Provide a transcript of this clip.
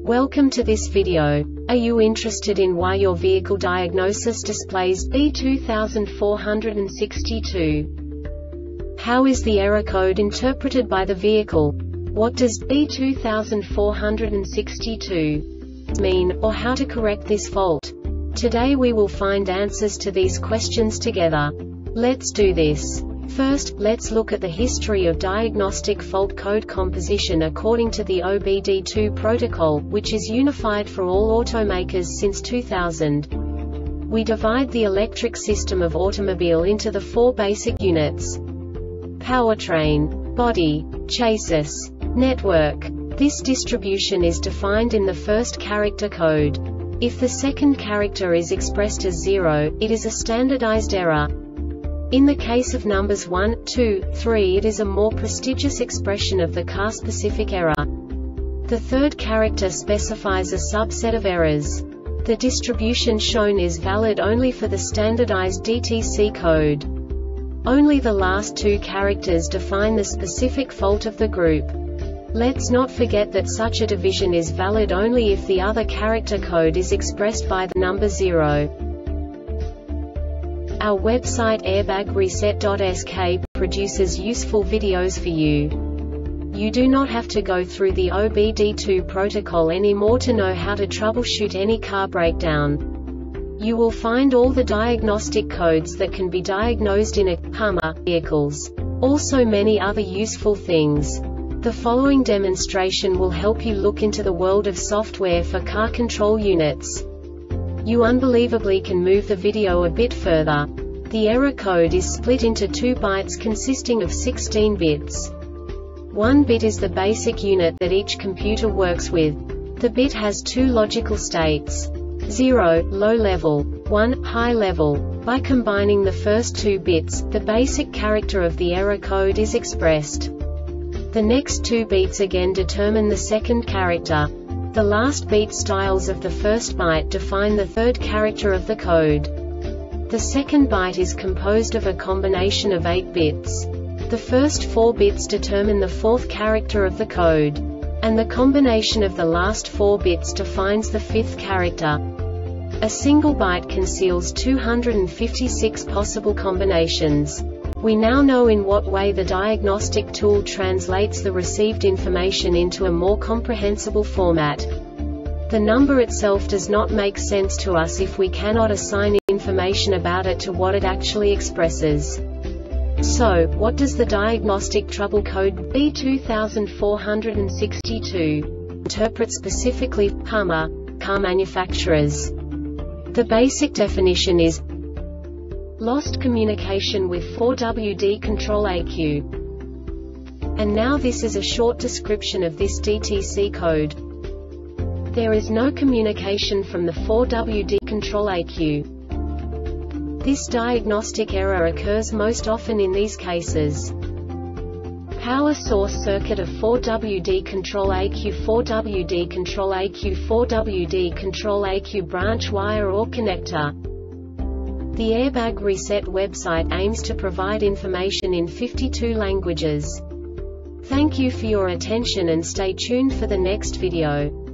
Welcome to this video. Are you interested in why your vehicle diagnosis displays B2462? How is the error code interpreted by the vehicle? What does B2462 mean, or how to correct this fault? Today we will find answers to these questions together. Let's do this. First, let's look at the history of diagnostic fault code composition according to the OBD2 protocol, which is unified for all automakers since 2000. We divide the electric system of automobile into the four basic units: powertrain, body, chassis, network. This distribution is defined in the first character code. If the second character is expressed as 0, it is a standardized error. In the case of numbers 1, 2, 3, it is a more prestigious expression of the car-specific error. The third character specifies a subset of errors. The distribution shown is valid only for the standardized DTC code. Only the last two characters define the specific fault of the group. Let's not forget that such a division is valid only if the other character code is expressed by the number 0. Our website airbagreset.sk produces useful videos for you. You do not have to go through the OBD2 protocol anymore to know how to troubleshoot any car breakdown. You will find all the diagnostic codes that can be diagnosed in a Hummer vehicles. Also many other useful things. The following demonstration will help you look into the world of software for car control units. You unbelievably can move the video a bit further. The error code is split into 2 bytes consisting of 16 bits. 1 bit is the basic unit that each computer works with. The bit has 2 logical states: 0, low level, 1, high level. By combining the first 2 bits, the basic character of the error code is expressed. The next 2 beats again determine the second character. The last beat styles of the first byte define the third character of the code. The second byte is composed of a combination of 8 bits. The first 4 bits determine the fourth character of the code. And the combination of the last 4 bits defines the fifth character. A single byte conceals 256 possible combinations. We now know in what way the diagnostic tool translates the received information into a more comprehensible format. The number itself does not make sense to us if we cannot assign information about it to what it actually expresses. So, what does the diagnostic trouble code B2462 interpret specifically for Hummer car manufacturers? The basic definition is lost communication with 4WD control ECU. And now this is a short description of this DTC code. There is no communication from the 4WD control ECU. This diagnostic error occurs most often in these cases: power source circuit of 4WD control ECU, 4WD control ECU, 4WD control ECU branch wire or connector. The Airbag Reset website aims to provide information in 52 languages. Thank you for your attention and stay tuned for the next video.